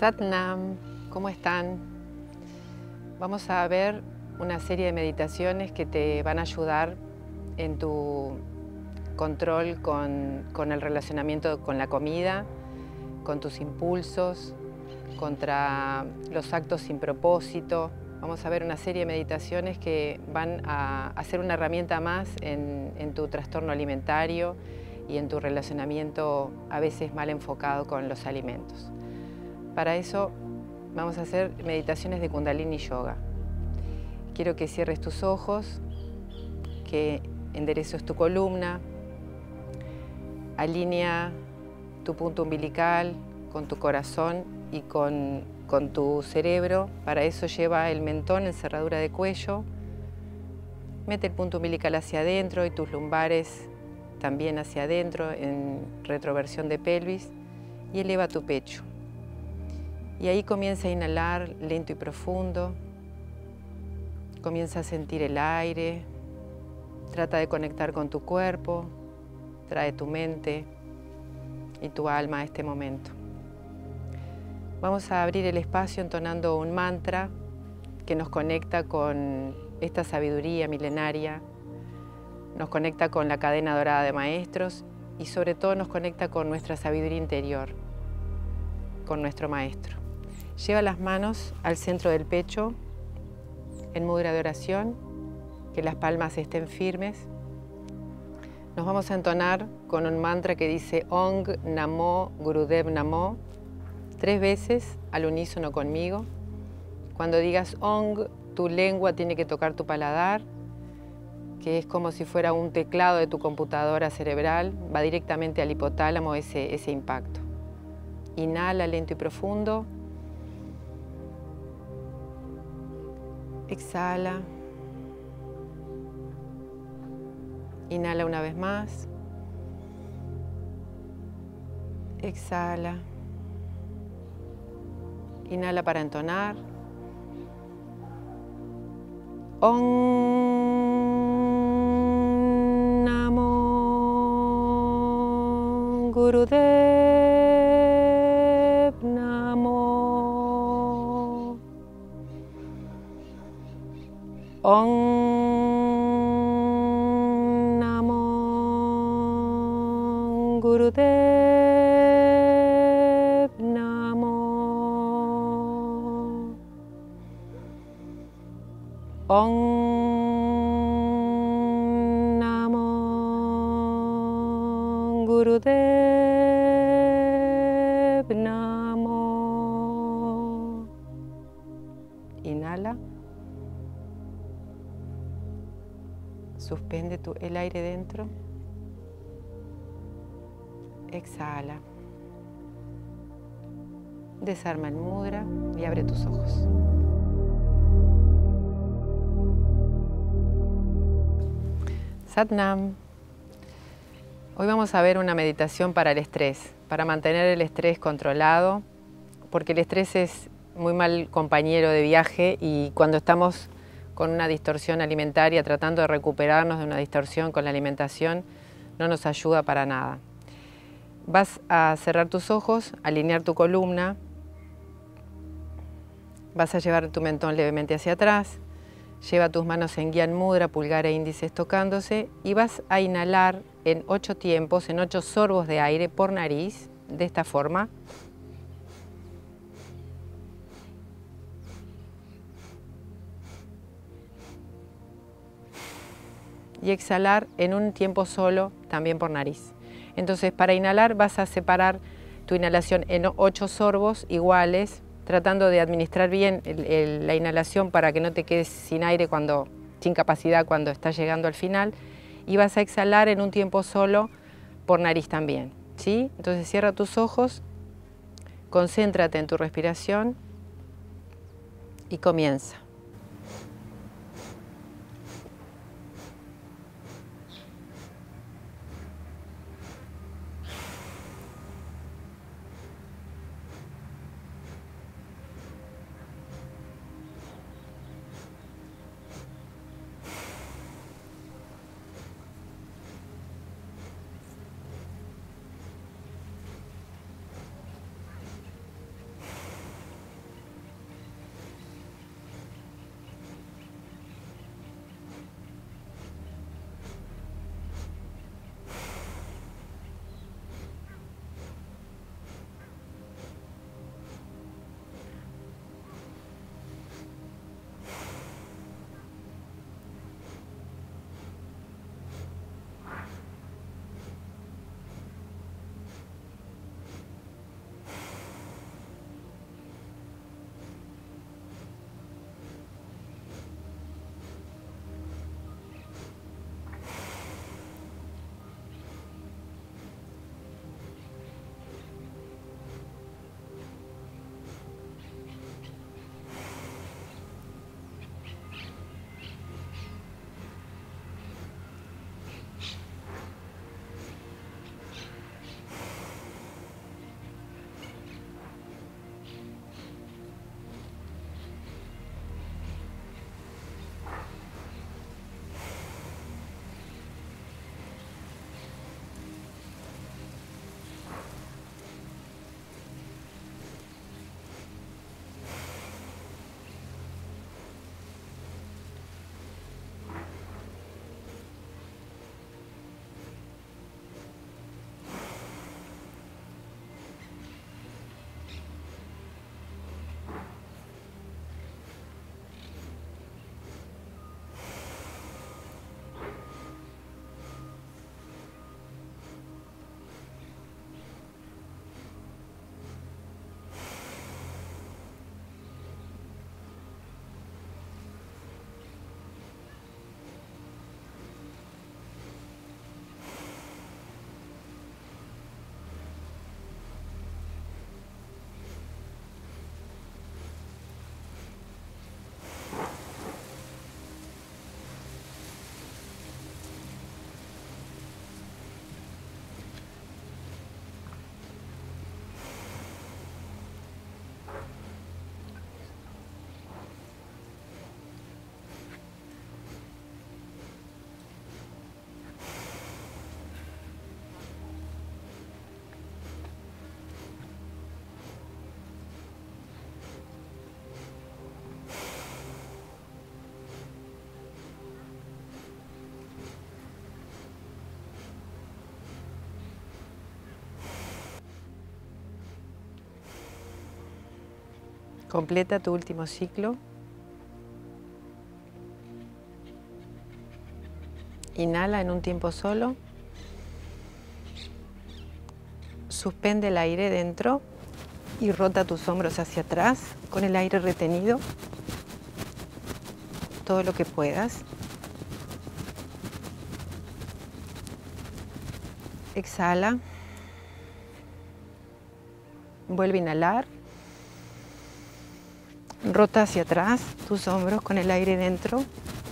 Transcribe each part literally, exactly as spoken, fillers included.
Sat Nam, ¿cómo están? Vamos a ver una serie de meditaciones que te van a ayudar en tu control con, con el relacionamiento con la comida, con tus impulsos, contra los actos sin propósito. Vamos a ver una serie de meditaciones que van a, a ser una herramienta más en, en tu trastorno alimentario y en tu relacionamiento a veces mal enfocado con los alimentos. Para eso vamos a hacer meditaciones de Kundalini Yoga. Quiero que cierres tus ojos, que endereces tu columna, alinea tu punto umbilical con tu corazón y con, con tu cerebro. Para eso lleva el mentón en cerradura de cuello, mete el punto umbilical hacia adentro y tus lumbares también hacia adentro en retroversión de pelvis y eleva tu pecho. Y ahí comienza a inhalar lento y profundo, comienza a sentir el aire, trata de conectar con tu cuerpo, trae tu mente y tu alma a este momento. Vamos a abrir el espacio entonando un mantra que nos conecta con esta sabiduría milenaria, nos conecta con la cadena dorada de maestros y sobre todo nos conecta con nuestra sabiduría interior, con nuestro maestro. Lleva las manos al centro del pecho en mudra de oración, que las palmas estén firmes. Nos vamos a entonar con un mantra que dice Ong Namo Gurudev Namo, tres veces al unísono conmigo. Cuando digas Ong, tu lengua tiene que tocar tu paladar, que es como si fuera un teclado de tu computadora cerebral, va directamente al hipotálamo ese, ese impacto. Inhala lento y profundo. Exhala. Inhala una vez más. Exhala. Inhala para entonar. Om Namo Gurudev Namo. Om Namo Gurudev Namo. Om Namo Gurudev Namo. Inhala. Suspende tu, el aire dentro. Exhala. Desarma el mudra y abre tus ojos. Sat Nam. Hoy vamos a ver una meditación para el estrés, para mantener el estrés controlado, porque el estrés es muy mal compañero de viaje y cuando estamos con una distorsión alimentaria, tratando de recuperarnos de una distorsión con la alimentación, no nos ayuda para nada. Vas a cerrar tus ojos, alinear tu columna, vas a llevar tu mentón levemente hacia atrás, lleva tus manos en Gyan Mudra, pulgar e índices tocándose y vas a inhalar en ocho tiempos, en ocho sorbos de aire por nariz, de esta forma. Y exhalar en un tiempo solo, también por nariz. Entonces, para inhalar vas a separar tu inhalación en ocho sorbos iguales, tratando de administrar bien el, el, la inhalación para que no te quedes sin aire, cuando, sin capacidad cuando estás llegando al final. Y vas a exhalar en un tiempo solo por nariz también, ¿sí? Entonces cierra tus ojos, concéntrate en tu respiración y comienza. Completa tu último ciclo. Inhala en un tiempo solo. Suspende el aire dentro y rota tus hombros hacia atrás con el aire retenido. Todo lo que puedas. Exhala. Vuelve a inhalar. Rota hacia atrás tus hombros con el aire dentro.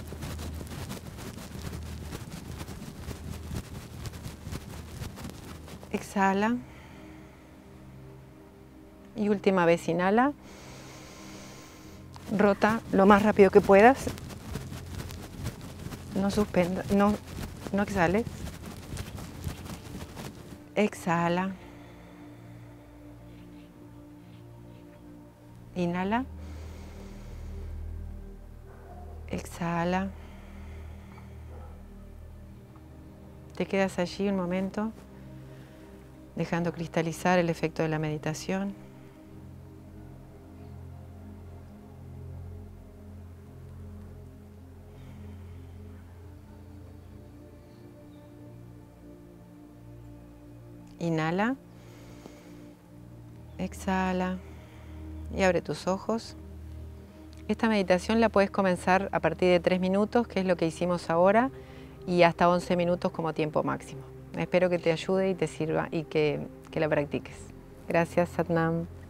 Exhala. Y última vez, inhala. Rota lo más rápido que puedas. No suspenda, no, no exhales. Exhala. Inhala. Exhala. Te quedas allí un momento, dejando cristalizar el efecto de la meditación. Inhala. Exhala. Y abre tus ojos. Esta meditación la puedes comenzar a partir de tres minutos, que es lo que hicimos ahora, y hasta once minutos como tiempo máximo. Espero que te ayude y te sirva y que, que la practiques. Gracias, Satnam.